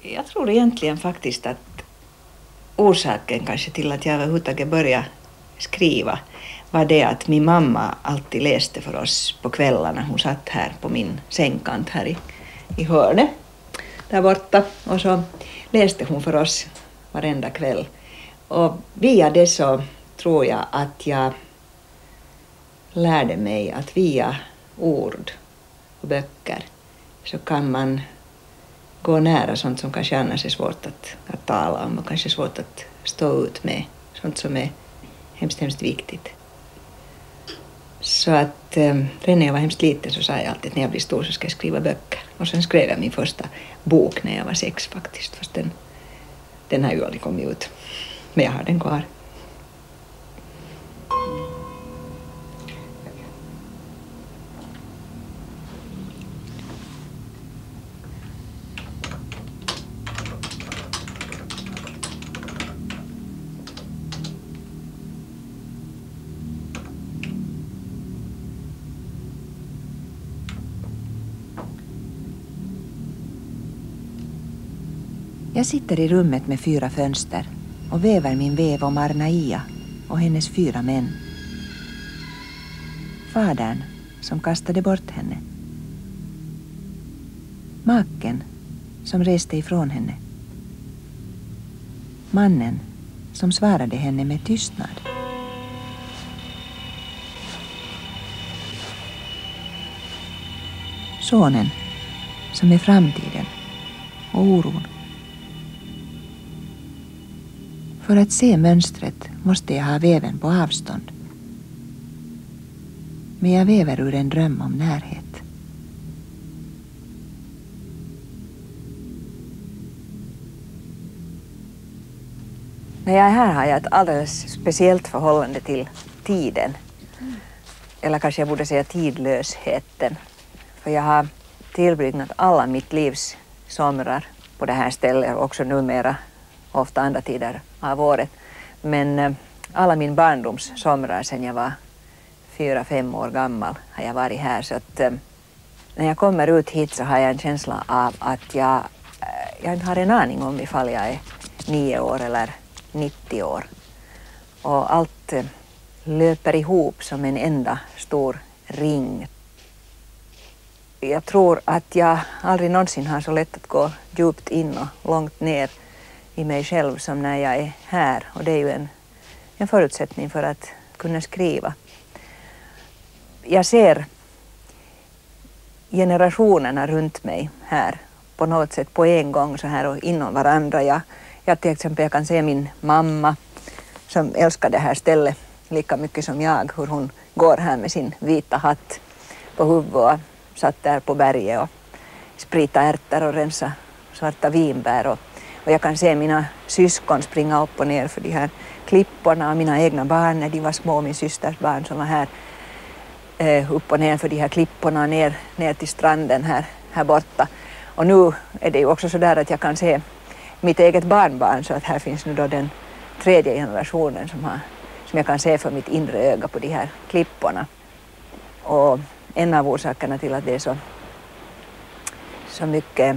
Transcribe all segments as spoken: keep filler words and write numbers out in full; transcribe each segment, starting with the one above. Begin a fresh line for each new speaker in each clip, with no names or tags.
Jag tror egentligen faktiskt att orsaken kanske till att jag överhuvudtaget började skriva var det att min mamma alltid läste för oss på kvällarna. Hon satt här på min sängkant här i, i hörnet där borta och så läste hon för oss varenda kväll. Och via det så tror jag att jag lärde mig att via ord och böcker så kan man gå nära sånt som kanske annars är svårt att, att tala om och kanske svårt att stå ut med. Sånt som är hemskt, hemskt viktigt. Så att eh, redan när jag var hemskt liten så sa jag alltid att när jag blir stor så ska jag skriva böcker. Och sen skrev jag min första bok när jag var sex faktiskt. Fast den, den har ju aldrig kommit ut. Men jag har den kvar.
Jag sitter i rummet med fyra fönster och väver min väv om Arnaia och hennes fyra män. Fadern som kastade bort henne. Maken som reste ifrån henne. Mannen som svarade henne med tystnad. Sonen som är framtiden och oron. För att se mönstret måste jag ha väven på avstånd. Men jag väver ur en dröm om närhet.
När jag är här har jag ett alldeles speciellt förhållande till tiden. Eller kanske jag borde säga tidlösheten. För jag har tillbringat alla mitt livs somrar på det här stället och också numera ofta andra tider av året. Men eh, alla min barndoms somrar sedan jag var fyra, fem år gammal har jag varit här. Så att eh, när jag kommer ut hit så har jag en känsla av att jag, eh, jag har en aning om ifall jag är nio år eller nittio år. Och allt eh, löper ihop som en enda stor ring. Jag tror att jag aldrig någonsin har så lätt att gå djupt in och långt ner i mig själv som när jag är här. Och det är ju en, en förutsättning för att kunna skriva. Jag ser generationerna runt mig här på något sätt på en gång så här och inom varandra. Jag, jag till exempel jag kan se min mamma som älskar det här stället lika mycket som jag. Hur hon går här med sin vita hatt på huvudet och satt där på berget och sprita ärtor och rensa svarta vinbär. Och, och jag kan se mina syskon springa upp och ner för de här klipporna och mina egna barn när de var små, min systers barn som var här eh, upp och ner för de här klipporna ner, ner till stranden här, här borta. Och nu är det ju också så där att jag kan se mitt eget barnbarn så att här finns nu då den tredje generationen som, har, som jag kan se för mitt inre öga på de här klipporna. Och en av orsakerna till att det är så, så mycket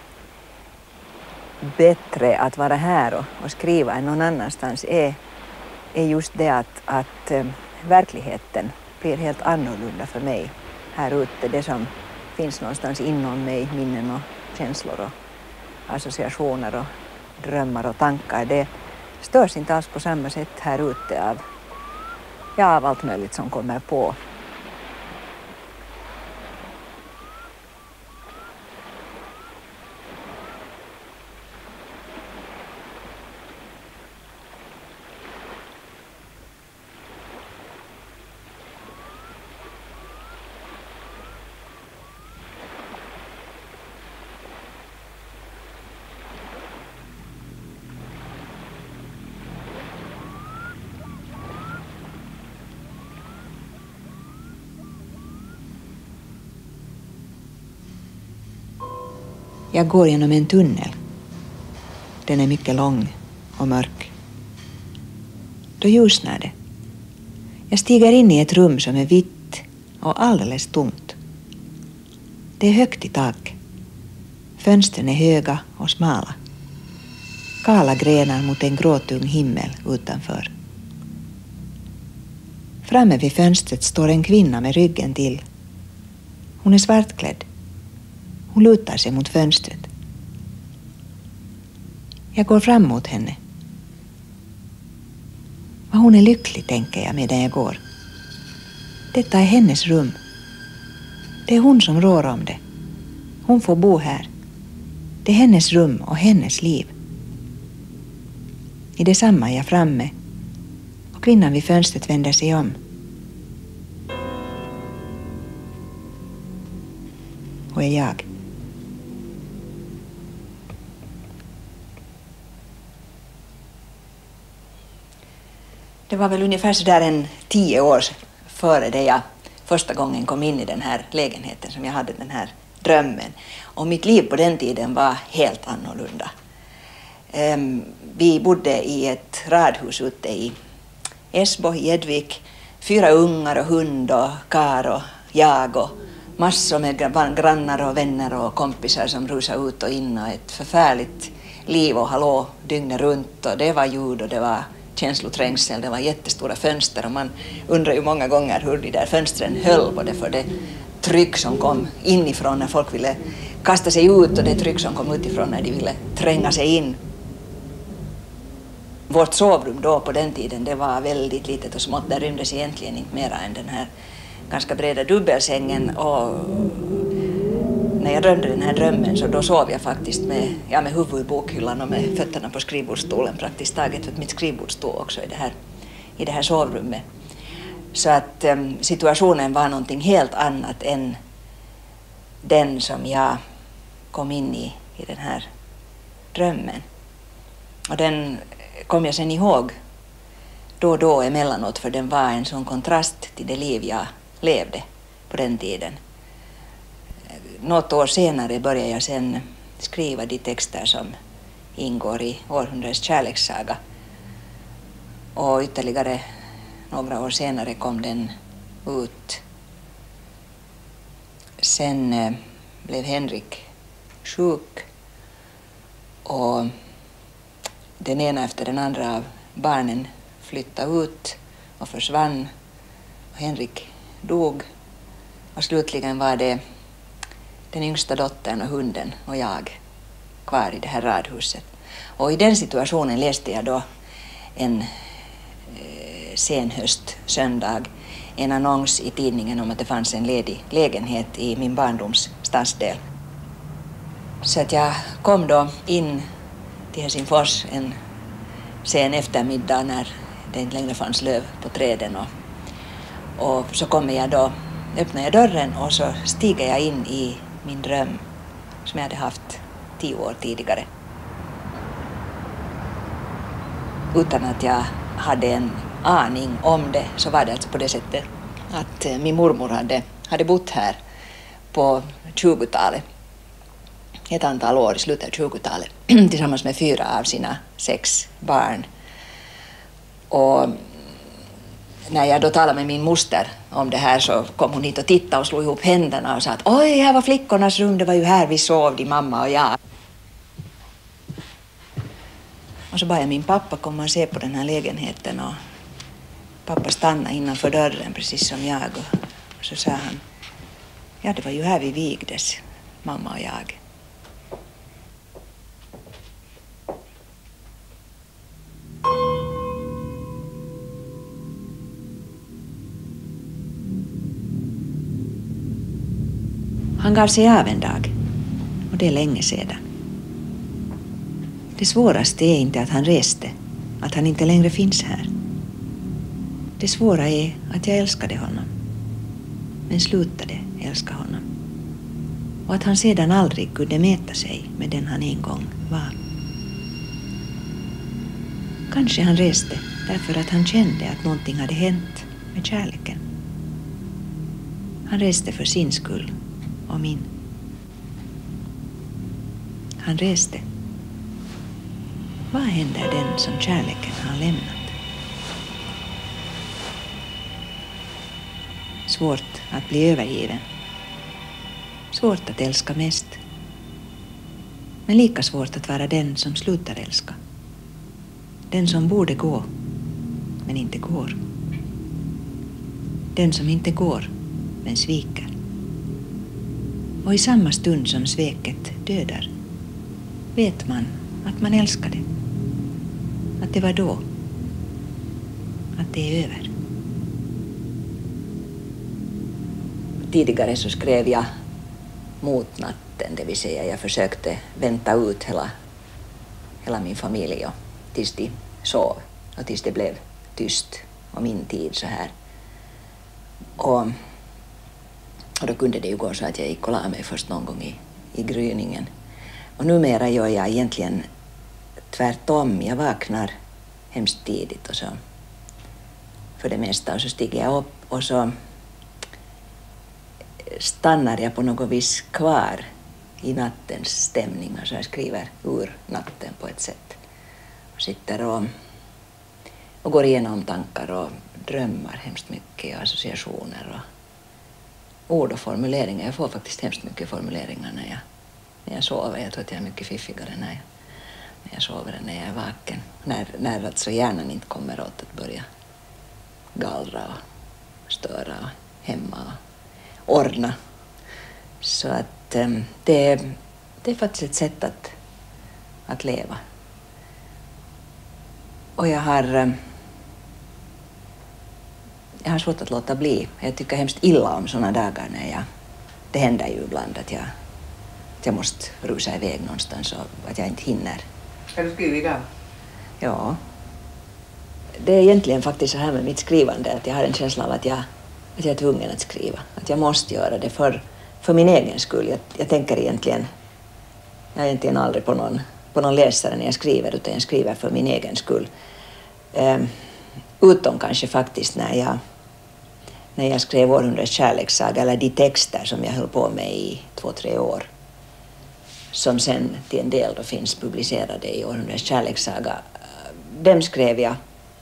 bättre att vara här och, och skriva än någon annanstans är, är just det att, att äh, verkligheten blir helt annorlunda för mig här ute. Det som finns någonstans inom mig, minnen och känslor och associationer och drömmar och tankar, det störs inte alls på samma sätt här ute av, ja, av allt möjligt som kommer på.
Jag går genom en tunnel. Den är mycket lång och mörk. Då ljusnar det. Jag stiger in i ett rum som är vitt och alldeles tomt. Det är högt i tak. Fönstren är höga och smala. Kala grenar mot en gråtung himmel utanför. Framme vid fönstret står en kvinna med ryggen till. Hon är svartklädd. Hon lutar sig mot fönstret. Jag går fram mot henne. Vad hon är lycklig, tänker jag medan jag går. Detta är hennes rum. Det är hon som rår om det. Hon får bo här. Det är hennes rum och hennes liv. I detsamma är jag framme och kvinnan vid fönstret vänder sig om. Och är jag. Det var väl ungefär så där en tio år före det jag första gången kom in i den här lägenheten som jag hade den här drömmen. Och mitt liv på den tiden var helt annorlunda. Um, vi bodde i ett radhus ute i Esbo, i Edvik. Fyra ungar och hund och kar och jag och massor med grannar och vänner och kompisar som rusade ut och in och ett förfärligt liv och hallå dygnet runt och det var ljud och det var känsloträngsel, det var jättestora fönster och man undrar ju många gånger hur de där fönstren höll både för det tryck som kom inifrån när folk ville kasta sig ut och det tryck som kom utifrån när de ville tränga sig in. Vårt sovrum då på den tiden det var väldigt litet och smått, där rymdes egentligen inte mera än den här ganska breda dubbelsängen och när jag drömde den här drömmen så då sov jag faktiskt med, ja, med huvudet i bokhyllan och med fötterna på skrivbordsstolen praktiskt taget för att mitt skrivbord stod också i det här, i det här sovrummet. Så att um, situationen var någonting helt annat än den som jag kom in i i den här drömmen. Och den kom jag sen ihåg då och då emellanåt för den var en sån kontrast till det liv jag levde på den tiden. Något år senare började jag sen skriva de texter som ingår i århundradets kärlekssaga. Och ytterligare några år senare kom den ut. Sen eh, blev Henrik sjuk och den ena efter den andra av barnen flyttade ut och försvann. Och Henrik dog och slutligen var det den yngsta dottern och hunden och jag kvar i det här radhuset. Och i den situationen läste jag då en eh, sen höst söndag en annons i tidningen om att det fanns en ledig lägenhet i min barndoms stadsdel. Så att jag kom då in till Helsingfors en sen eftermiddag när det inte längre fanns löv på träden och, och så kommer jag då, öppnar jag dörren och så stiger jag in i min dröm som jag hade haft tio år tidigare. Utan att jag hade en aning om det så var det alltså på det sättet att min mormor hade, hade bott här på tjugotalet. Ett antal år i slutet av tjugotalet tillsammans med fyra av sina sex barn. Och när jag då talade med min moster om det här så kom hon hit och tittade och slog ihop händerna och sa att oj, här var flickornas rum, det var ju här vi sov, de mamma och jag. Och så bad jag min pappa komma och se på den här lägenheten och pappa stannade innanför dörren precis som jag och så sa han, ja det var ju här vi vigdes, mamma och jag. Han gav sig av en dag, och det är länge sedan. Det svåraste är inte att han reste, att han inte längre finns här. Det svåra är att jag älskade honom, men slutade älska honom. Och att han sedan aldrig kunde mäta sig med den han en gång var. Kanske han reste därför att han kände att någonting hade hänt med kärleken. Han reste för sin skull och min. Han reste. Vad händer den som kärleken har lämnat? Svårt att bli övergiven. Svårt att älska mest. Men lika svårt att vara den som slutar älska. Den som borde gå, men inte går. Den som inte går, men sviker. Och i samma stund som sveket dödar vet man att man älskade. Att det var då. Att det är över.
Tidigare så skrev jag mot natten, det vill säga jag försökte vänta ut hela, hela min familj och tills de sov och tills det blev tyst och min tid så här. Och, och då kunde det ju gå så att jag gick och la mig först någon gång i, i gryningen. Och numera gör jag egentligen tvärtom. Jag vaknar hemskt tidigt och så för det mesta och så stiger jag upp och så stannar jag på något vis kvar i nattens stämning. Alltså jag skriver ur natten på ett sätt. Och sitter och, och går igenom tankar och drömmar hemskt mycket och associationer och ord och formuleringar. Jag får faktiskt hemskt mycket formuleringar när jag, när jag sover. Jag tror att jag är mycket fiffigare när jag, när jag sover än när jag är vaken. När, när alltså hjärnan inte kommer åt att börja gallra och störa och hemma och ordna. Så att um, det, det är faktiskt ett sätt att, att leva. Och jag har, um, jag har svårt att låta bli. Jag tycker hemskt illa om såna dagar när jag, det händer ju ibland att jag, att jag måste rusa iväg någonstans och att jag inte hinner.
Har du skrivit idag?
Ja. Det är egentligen faktiskt så här med mitt skrivande att jag har en känsla av att jag, att jag är tvungen att skriva. Att jag måste göra det för, för min egen skull. Jag, jag tänker egentligen, jag är egentligen aldrig på någon, på någon läsare när jag skriver utan jag skriver för min egen skull. Um, utom kanske faktiskt när jag, när jag skrev Århundradets kärlekssaga eller de texter som jag höll på med i två, tre år. Som sen till en del då finns publicerade i Århundradets kärlekssaga. Dem skrev jag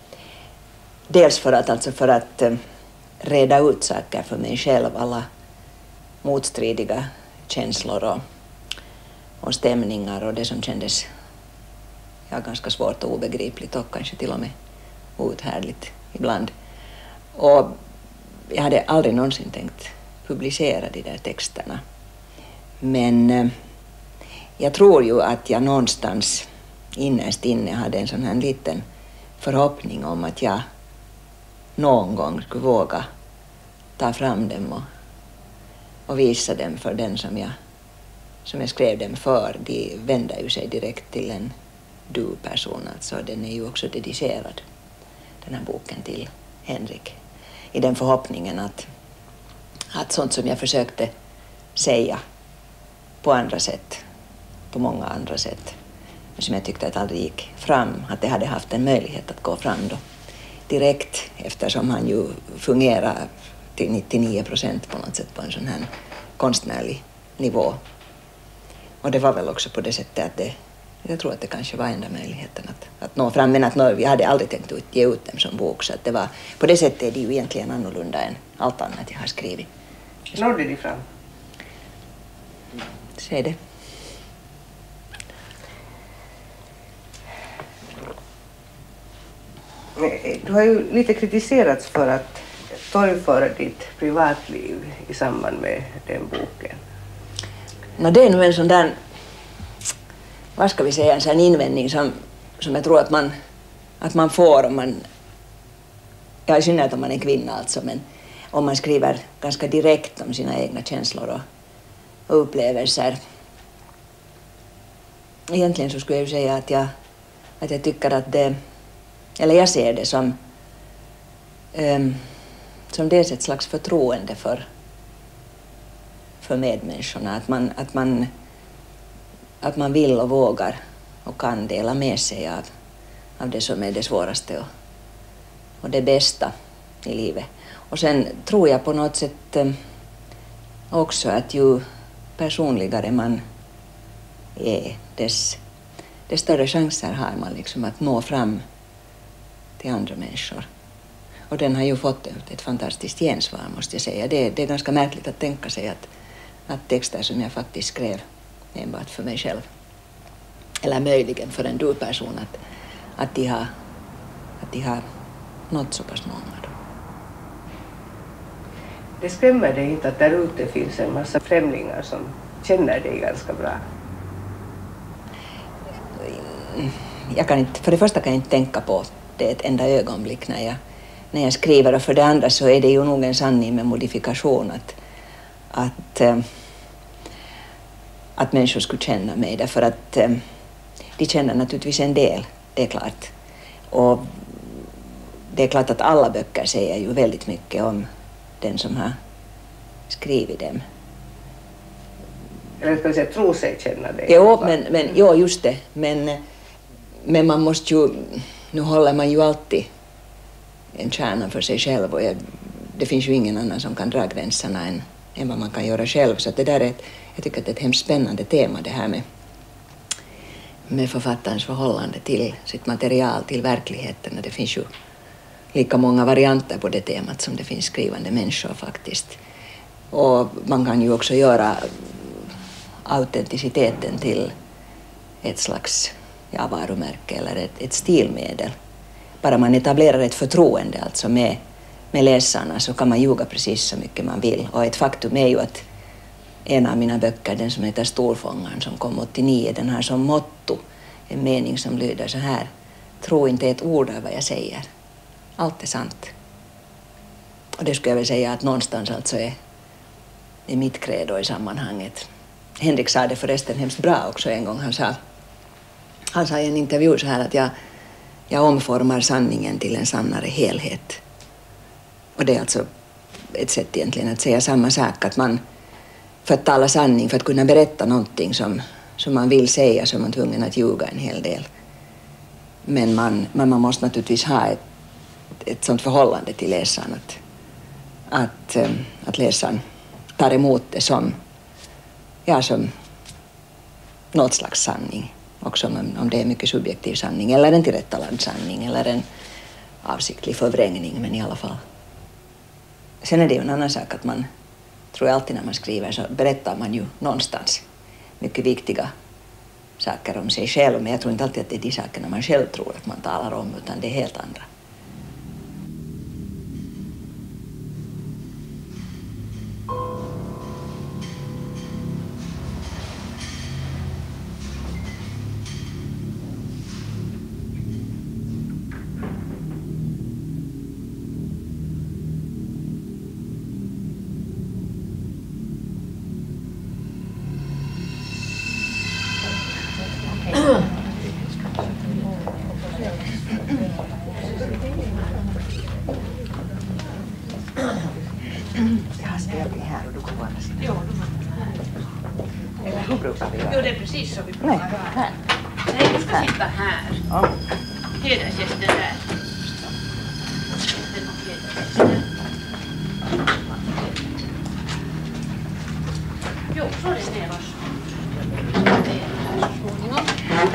dels för att, alltså för att um, reda ut saker för mig själv, alla motstridiga känslor och, och stämningar och det som kändes ja, ganska svårt och obegripligt och kanske till och med outhärdligt ibland. Och jag hade aldrig någonsin tänkt publicera de där texterna. Men eh, jag tror ju att jag någonstans innerst inne hade en sån här liten förhoppning om att jag någon gång skulle våga ta fram dem och, och visa dem för den som jag, som jag skrev dem för. De vänder ju sig direkt till en du-person, alltså den är ju också dedicerad, den här boken, till Henrik. I den förhoppningen att, att sånt som jag försökte säga på andra sätt, på många andra sätt, som jag tyckte att aldrig gick fram, att det hade haft en möjlighet att gå fram då direkt, eftersom han ju fungerar till nittionio procent på något sätt på en sån här konstnärlig nivå. Och det var väl också på det sättet att det, jag tror att det kanske var enda möjligheten att, att nå fram, men att nå, vi hade aldrig tänkt ut, ge ut dem som bok, så att det var, på det sättet är det ju egentligen annorlunda än allt annat jag har skrivit.
Nådde de fram?
Säg det.
Du har ju lite kritiserats för att torgföra ditt privatliv i samband med den boken.
No, det är nu en sån där, vad ska vi säga, en sån invändning som, som jag tror att man, att man får om man, ja i synnerhet om man är kvinna alltså, men om man skriver ganska direkt om sina egna känslor och, och upplevelser. Egentligen så skulle jag ju säga att jag, att jag tycker att det, eller jag ser det som, um, som dels ett slags förtroende för, för medmänniskorna. Att man, att, man, att man vill och vågar och kan dela med sig av, av det som är det svåraste och, och det bästa i livet. Och sen tror jag på något sätt um, också att ju personligare man är, dess, dess större chanser har man liksom att nå fram till andra människor. Och den har ju fått ett fantastiskt gensvar, måste jag säga. Det, det är ganska märkligt att tänka sig att, att texter som jag faktiskt skrev enbart för mig själv, eller möjligen för en du-person, att, att de har
de har nått så pass många. Då.
Det skrämmer dig inte att där ute finns en massa främlingar som känner dig ganska bra?
Jag kan inte, för det första kan jag inte tänka på det ett enda ögonblick när jag, när jag skriver, och för det andra så är det ju nog en sanning med modifikation att, att, äh, att människor skulle känna mig, därför att äh, de känner naturligtvis en del, det är klart. Och det är klart att alla böcker säger ju väldigt mycket om den som har skrivit dem.
Eller ska vi säga tro sig känna dig?
Jo, men, men, jo just det. Men, men man måste ju, nu håller man ju alltid en kärna för sig själv, och jag, det finns ju ingen annan som kan dra gränserna än, än vad man kan göra själv. Så det där är ett, jag tycker att det är ett hemskt spännande tema, det här med, med författarens förhållande till sitt material, till verkligheten. Och det finns ju lika många varianter på det temat som det finns skrivande människor faktiskt. Och man kan ju också göra autenticiteten till ett slags ja, varumärke eller ett, ett stilmedel. Bara man etablerar ett förtroende alltså med, med läsarna, så kan man ljuga precis så mycket man vill. Och ett faktum är ju att en av mina böcker, den som heter Storfångaren som kom åttionio, den har som motto en mening som lyder så här: tro inte ett ord av vad jag säger. Allt är sant. Och det skulle jag väl säga att någonstans alltså är, är mitt credo i sammanhanget. Henrik sa det förresten hemskt bra också en gång. Han sa, han sa i en intervju så här att jag, jag omformar sanningen till en sannare helhet. Och det är alltså ett sätt egentligen att säga samma sak. Att man, för att tala sanning, för att kunna berätta någonting som, som man vill säga, så är man tvungen att ljuga en hel del. Men man, men man måste naturligtvis ha ett, ett sånt förhållande till läsaren att, att, att läsaren tar emot det som, ja, som något slags sanning. Också om, om det är mycket subjektiv sanning eller en tillrättalagd sanning eller en avsiktlig förvrängning, men i alla fall. Sen är det ju en annan sak att man, tror jag alltid när man skriver så berättar man ju någonstans mycket viktiga saker om sig själv, men jag tror inte alltid att det är de sakerna man själv tror att man talar om, utan det är helt andra.
Jo, det är precis så vi brukar göra. Nej, Nej, du ska sitta här. Ja. Hedersgästen där. Jo, så är det ner oss. Det är här så småningom.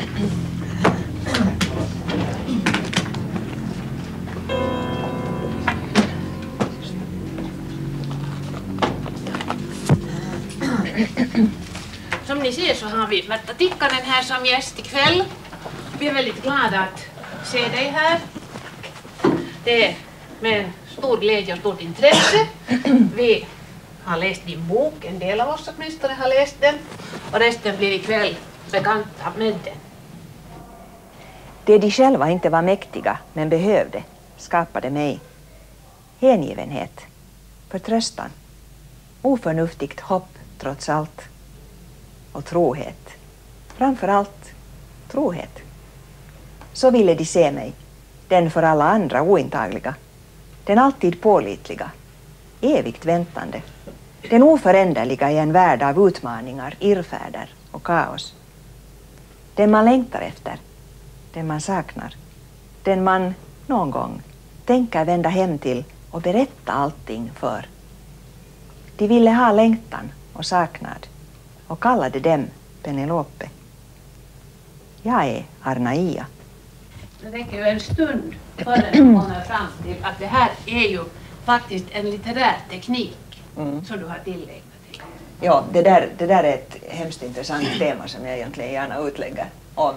Som ni ser så har vi Märta Tikkanen här som gäst ikväll. Vi är väldigt glada att se dig här. Det är med stor glädje och stort intresse. Vi har läst din bok, en del av oss åtminstone har läst den. Och resten blir ikväll bekanta med den.
Det de själva inte var mäktiga men behövde skapade mig hängivenhet, förtröstan, oförnuftigt hopp trots allt. Och trohet. Framför allt trohet. Så ville de se mig, den för alla andra ointagliga, den alltid pålitliga, evigt väntande, den oföränderliga i en värld av utmaningar, irrfärder och kaos. Den man längtar efter, den man saknar, den man någon gång tänker vända hem till och berätta allting för. De ville ha längtan och saknad och kallade dem Penelope. Jag är Arnaia.
Det räcker ju en stund före man kommer fram till att det här är ju faktiskt en litterär teknik mm. som du har tillägnat till.
Ja, det där, det där är ett hemskt intressant tema som jag egentligen gärna utlägger om.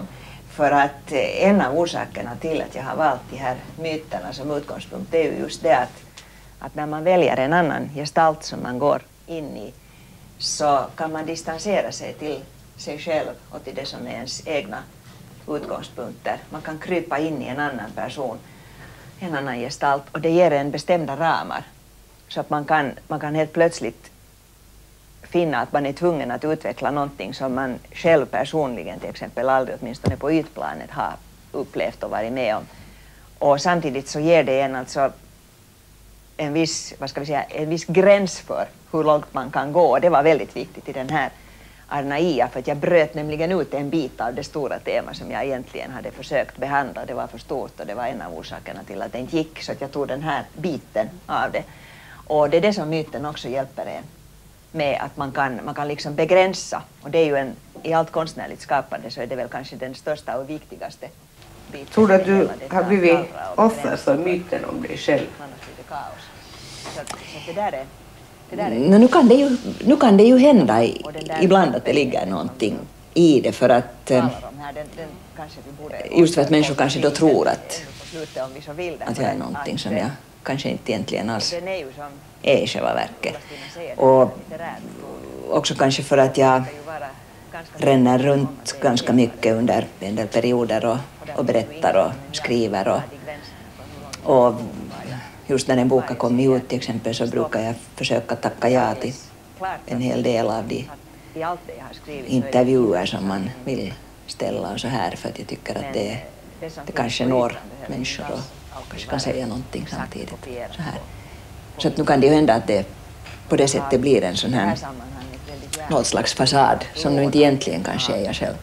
För att en av orsakerna till att jag har valt de här myterna som utgångspunkt, det är ju just det att, att när man väljer en annan gestalt som man går in i, så kan man distansera sig till sig själv och till det som är ens egna utgångspunkter. Man kan krypa in i en annan person, en annan gestalt, och det ger en bestämda ramar. Så att man kan, man kan helt plötsligt finna att man är tvungen att utveckla någonting som man själv personligen till exempel aldrig, åtminstone på ytplanet, har upplevt och varit med om. Och samtidigt så ger det en alltså en viss, vad ska vi säga, en viss gräns för hur långt man kan gå. Och det var väldigt viktigt i den här Arnaia, för att jag bröt nämligen ut en bit av det stora tema som jag egentligen hade försökt behandla. Det var för stort och det var en av orsakerna till att det inte gick, så att jag tog den här biten av det. Och det är det som myten också hjälper en med, att man kan, man kan liksom begränsa. Och det är ju en, i allt konstnärligt skapande så är det väl kanske den största och viktigaste biten.
Tror du att du har blivit offer för myten om dig själv?
Så, så det där är, det där är
No, nu, kan det ju, nu kan det ju hända i, ibland att det ligger någonting i det, för att eh, just för att människor kanske då tror att, att jag är någonting som jag kanske inte egentligen alls är i själva verket. Och också kanske för att jag ränner runt ganska mycket under en del perioder och, och berättar och skriver. Och, och just när en bok har kommit ut till exempel så brukar jag försöka tacka ja till en hel del av de intervjuer som man vill ställa och så här, för att jag tycker att det, det kanske når människor och kanske kan säga någonting samtidigt. Så, här. Så att nu kan det ju hända att det på det sättet blir en sån här något slags fasad som nu inte egentligen kanske är jag själv.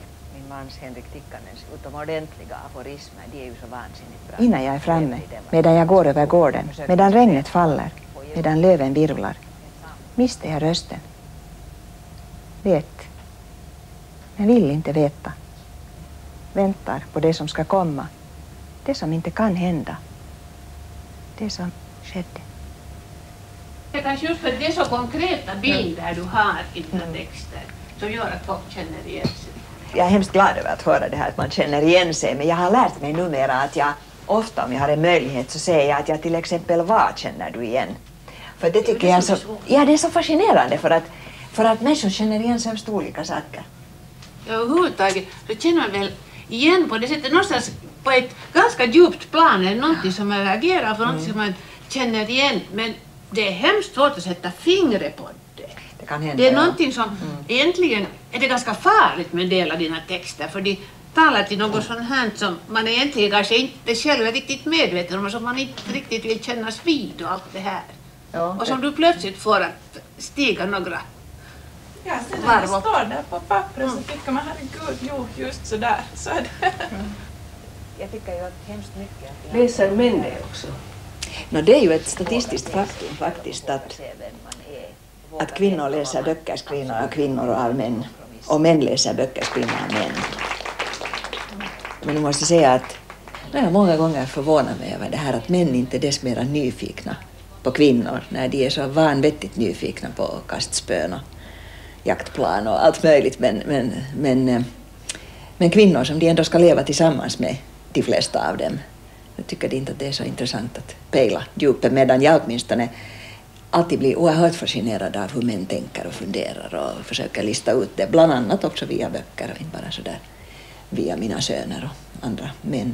Innan jag är framme, medan jag går över gården, medan regnet faller, medan löven virvlar, miste jag rösten. Vet, men vill inte veta. Väntar på det som ska komma, det som inte kan hända, det som skedde.
Det kanske just för att det är så konkreta bilder du har i dina texter som gör att folk känner igen sig.
Jag är hemskt glad över att höra det här att man känner igen sig, men jag har lärt mig numera att jag ofta, om jag har en möjlighet, så säger jag att jag till exempel vad känner du igen? För det tycker jag så, ja, det är så fascinerande, för att, för att människor känner igen sig om olika saker.
Ja, överhuvudtaget så känner man väl igen på det sättet någonstans på ett ganska djupt plan, eller någonting som man reagerar för, någonting som man känner igen, men det är hemskt svårt att sätta fingret på det.
Det kan hända,
det är
ja.
någonting som, mm. egentligen är det ganska farligt med en del av dina texter, för de talar till något sånt här som man egentligen kanske inte själv är riktigt medveten om och som man inte riktigt vill kännas vid och allt det här.
Ja,
och som du plötsligt får att stiga några.
Ja, sen när det står där på pappret mm. så tycker man, herregud, jo, just sådär, så är det. Mm.
Jag tycker ju att hemskt mycket.
Läser män det också?
No, det är ju ett statistiskt faktum faktiskt att, att kvinnor läser böcker skrivna av kvinnor och av män, och män läser böcker skrivna av män. Men nu måste jag säga att jag har många gånger förvånat mig över det här att män inte är dess mera nyfikna på kvinnor när de är så vanvettigt nyfikna på kastspön och jaktplan och allt möjligt, men, men, men, men kvinnor som de ändå ska leva tillsammans med, de flesta av dem. Jag tycker inte att det är så intressant att pejla djupet, medan jag åtminstone alltid blir oerhört fascinerad av hur män tänker och funderar och försöker lista ut det, bland annat också via böcker och inte bara så där via mina söner och andra män.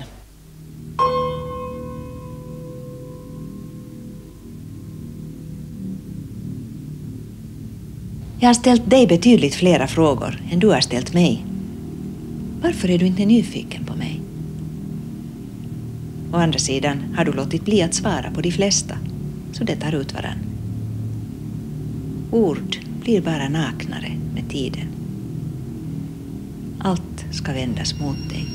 Jag har ställt dig betydligt flera frågor än du har ställt mig. Varför är du inte nyfiken på mig? Å andra sidan har du låtit bli att svara på de flesta, så det tar ut varann. Ord blir bara naknare med tiden. Allt ska vändas mot dig.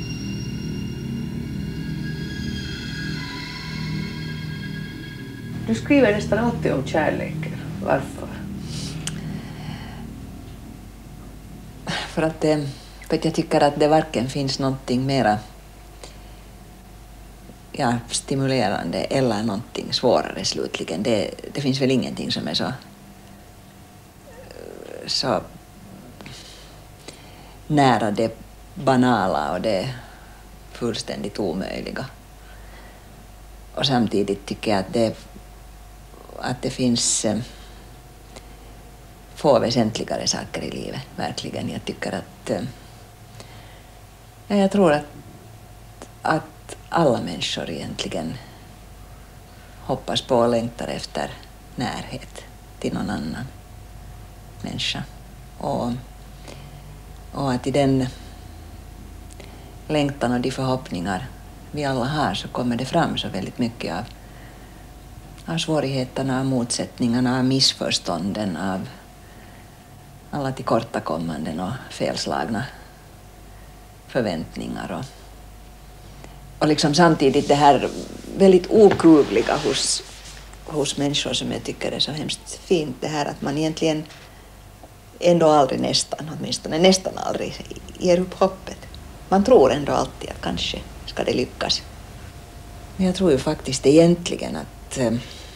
Du skriver nästan alltid om kärleken. Varför?
För att, för att jag tycker att det varken finns någonting mera ja, stimulerande eller någonting svårare slutligen. Det, det finns väl ingenting som är så, så nära det banala och det fullständigt omöjliga. Och samtidigt tycker jag att det, att det finns eh, få väsentligare saker i livet, verkligen. Jag tycker att eh, jag tror att, att alla människor egentligen hoppas på och längtar efter närhet till någon annan människa. Och, och att i den längtan och de förhoppningar vi alla har så kommer det fram så väldigt mycket av, av svårigheterna, av motsättningarna, av missförstånden, av alla tillkortakommanden och felslagna förväntningar. Och, och liksom samtidigt det här väldigt okuvliga hos, hos människor som jag tycker är så hemskt fint. Det här att man egentligen ändå aldrig nästan, åtminstone nästan aldrig ger upp hoppet. Man tror ändå alltid att kanske ska det lyckas. Men jag tror ju faktiskt egentligen att eh,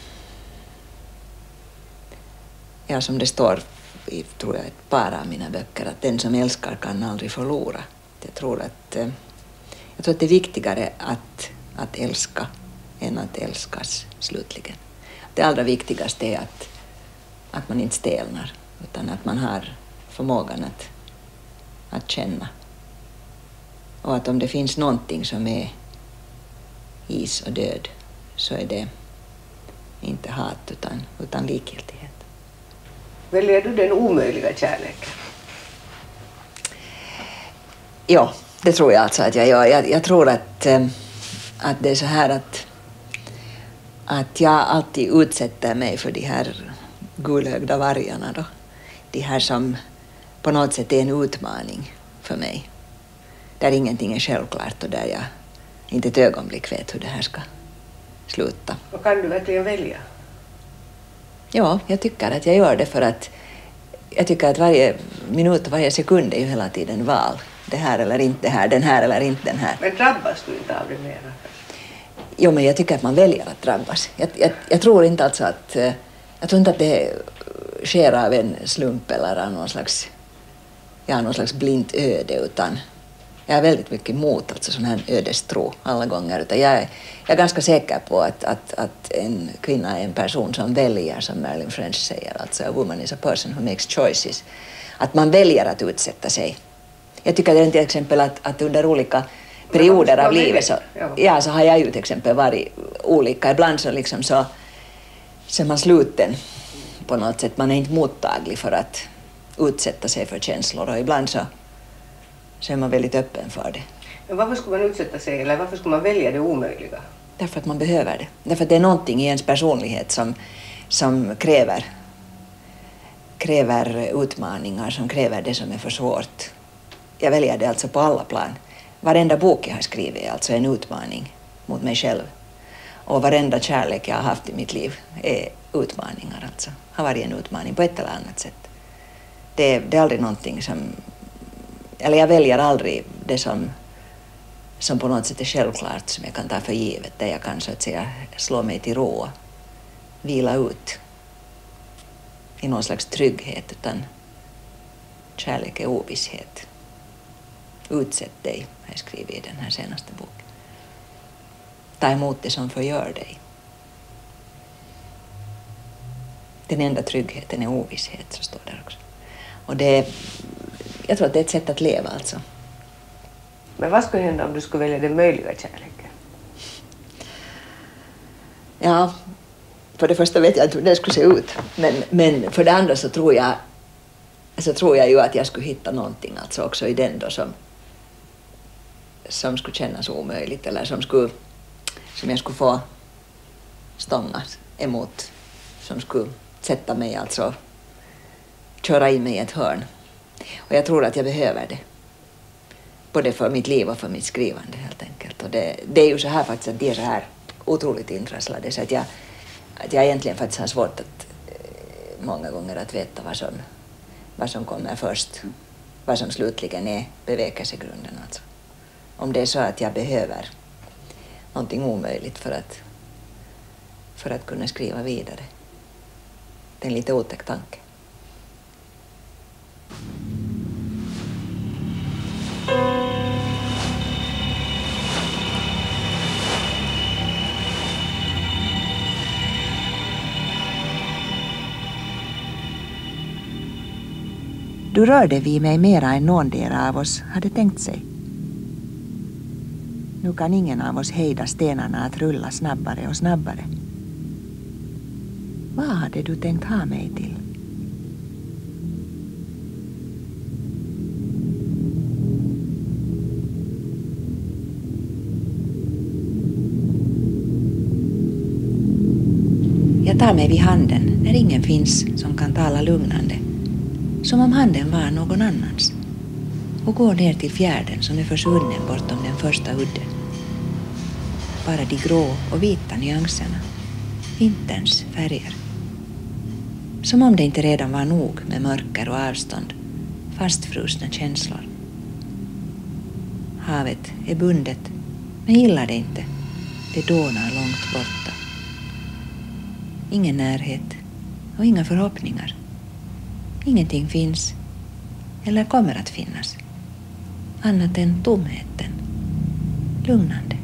ja, som det står i tror jag, ett par av mina böcker, att den som älskar kan aldrig förlora. Jag tror att, eh, jag tror att det är viktigare att, att älska än att älskas slutligen. Det allra viktigaste är att, att man inte stelnar, utan att man har förmågan att, att känna. Och att om det finns någonting som är is och död så är det inte hat utan, utan likgiltighet.
Väljer du den omöjliga kärleken?
Ja, det tror jag alltså att jag gör. Jag, jag tror att, äh, att det är så här att, att jag alltid utsätter mig för de här gulögda vargarna då. De här som på något sätt är en utmaning för mig. Där ingenting är självklart och där jag inte ett ögonblick vet hur det här ska sluta.
Och kan du verkligen välja?
Ja, jag tycker att jag gör det för att jag tycker att varje minut och varje sekund är ju hela tiden val. Det här eller inte det här, den här eller inte den här.
Men drabbas du inte av det mera?
Jo, men jag tycker att man väljer att drabbas. Jag, jag, jag tror inte alltså att, jag tror inte att det sker av en slump eller av någon slags, ja, någon slags blint öde, utan jag är väldigt mycket emot alltså sån här ödestro alla gånger. Utan jag, är, jag är ganska säker på att, att, att en kvinna är en person som väljer, som Marilyn French säger. Alltså a woman is a person who makes choices. Att man väljer att utsätta sig. Jag tycker det till exempel att, att under olika perioder av livet så, ja, så har jag ju till exempel varit olika. Ibland så, liksom så, så är man sluten på något sätt. Man är inte mottaglig för att utsätta sig för känslor. Och ibland så så är man väldigt öppen för det.
Men varför skulle man utsätta sig, eller varför skulle man välja det omöjliga?
Därför att man behöver det. Därför att det är någonting i ens personlighet som, som kräver, kräver utmaningar, som kräver det som är för svårt. Jag väljer det alltså på alla plan. Varenda bok jag har skrivit är alltså en utmaning mot mig själv. Och varenda kärlek jag har haft i mitt liv är utmaningar alltså. Har varit en utmaning på ett eller annat sätt. Det, det är aldrig någonting som... Eller jag väljer aldrig det som, som på något sätt är självklart, som jag kan ta för givet, där jag kan så att säga slå mig till ro och vila ut i någon slags trygghet, utan kärlek är ovisshet. Utsätt dig, har jag skrivit i den här senaste boken. Ta emot det som förgör dig. Den enda tryggheten är ovisshet, så står där också. Och det, jag tror att det är ett sätt att leva alltså.
Men vad skulle hända om du skulle välja den möjliga kärleken?
Ja, för det första vet jag inte hur det skulle se ut. Men, men för det andra så tror jag, så tror jag ju att jag skulle hitta någonting alltså också i den då som, som skulle kännas omöjligt. Eller som, skulle, som jag skulle få stångas emot. Som skulle sätta mig alltså, köra in mig i ett hörn. Och jag tror att jag behöver det. Både för mitt liv och för mitt skrivande helt enkelt. Och det, det är ju så här faktiskt att de är så här otroligt intrasslade. Så att jag, att jag egentligen faktiskt har svårt att många gånger att veta vad som, vad som kommer först. Vad som slutligen är bevekelsegrunden alltså. Om det är så att jag behöver någonting omöjligt för att, för att kunna skriva vidare. Det är en lite otäck tanke.
Thank you.
Du rörde vid mig mera än någondera av oss hade tänkt sig. Nu kan ingen av oss hejda stenarna att rulla snabbare och snabbare. Vad hade du tänkt ha mig till? Jag tar mig vid handen när ingen finns som kan tala lugnande, som om handen var någon annans, och går ner till fjärden som är försvunnen bortom den första udden. Bara de grå och vita nyanserna, vinterns färger. Som om det inte redan var nog med mörker och avstånd, fastfrusna känslor. Havet är bundet, men gillar det inte. Det dånar långt borta. Ingen närhet och inga förhoppningar. Ingenting finns eller kommer att finnas. Annat än tomheten. Lugnande.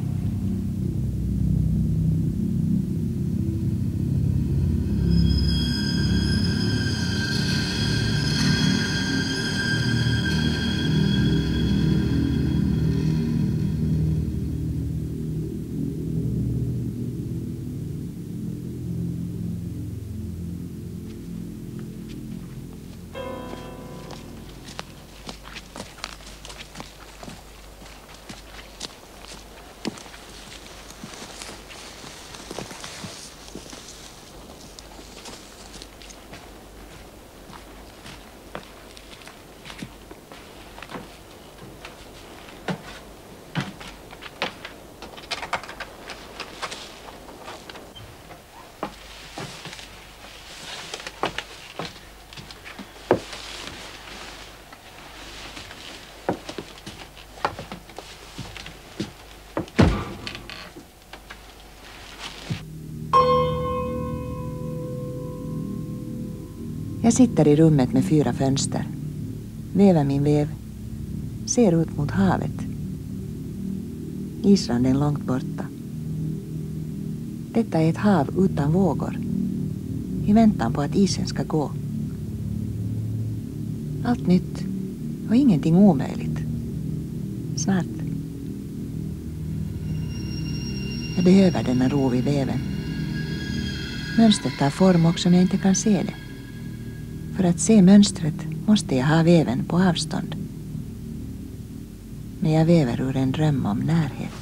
Jag sitter i rummet med fyra fönster, väver min väv, ser ut mot havet. Isranden långt borta. Detta är ett hav utan vågor, i väntan på att isen ska gå. Allt nytt och ingenting omöjligt. Snart. Jag behöver denna ro i väven. Mönstret tar form också om jag inte kan se det. För att se mönstret måste jag ha väven på avstånd. Men jag väver ur en dröm om närhet.